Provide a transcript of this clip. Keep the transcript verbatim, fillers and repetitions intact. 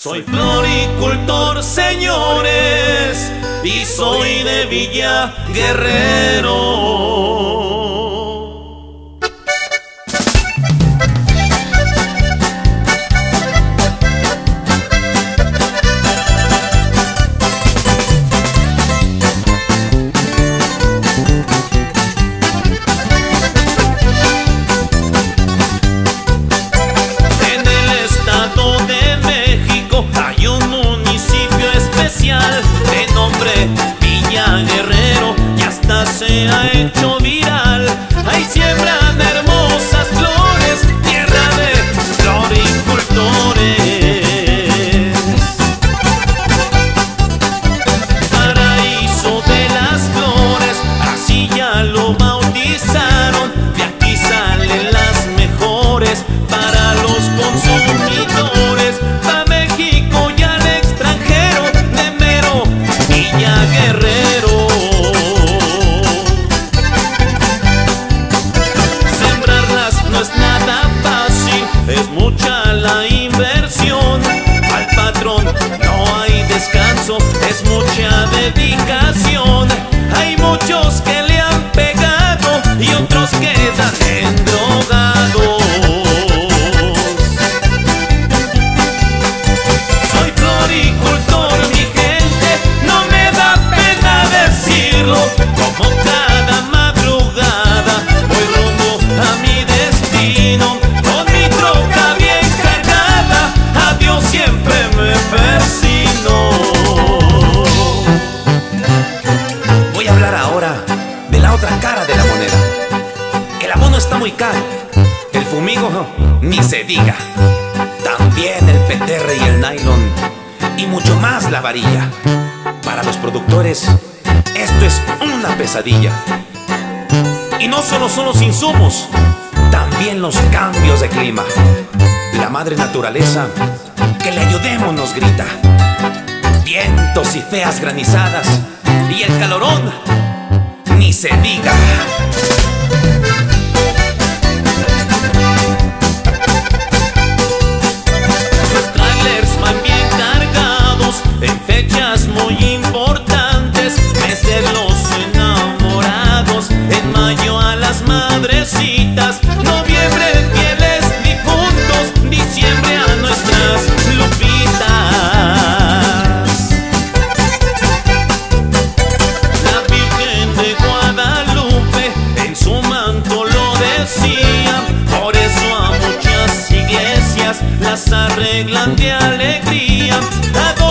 Soy floricultor, señores, y soy de Villa Guerrero. De nombre Villa Guerrero, y hasta se ha hecho viral. Ahí siembran hermosas flores, tierra de floricultores. Paraíso de las flores, así ya lo bautizaron. De aquí salen las mejores para los consumidores. Pa' México y al extranjero, Villa Guerrero. Sembrarlas no es nada fácil, es mucha la inversión. Al patrón no hay descanso, es mucha dedicación. Hay muchos que le han pegado y otros quedan endrogados. Soy floricultor, mi gente, no me da pena decirlo. Como cada madrugada voy rumbo a mi destino, con mi troca bien cargada, a Dios siempre me persino. Voy a hablar ahora de la otra cara de la moneda. El abono está muy caro, el fumigo ni se diga, también el P T R y el nylon, y mucho más la varilla. Para los productores esto es una pesadilla. Y no solo son los insumos, también los cambios de clima. La madre naturaleza, que le ayudemos, nos grita. Vientos y feas granizadas, y el calorón ni se diga. Los trailers van bien cargados en fechas muy importantes. Mes de los enamorados, en mayo a las madrecitas, noviembre fieles difuntos, diciembre a nuestras lupitas. La Virgen de Guadalupe en su manto lo decía, por eso a muchas iglesias las arreglan de alegría.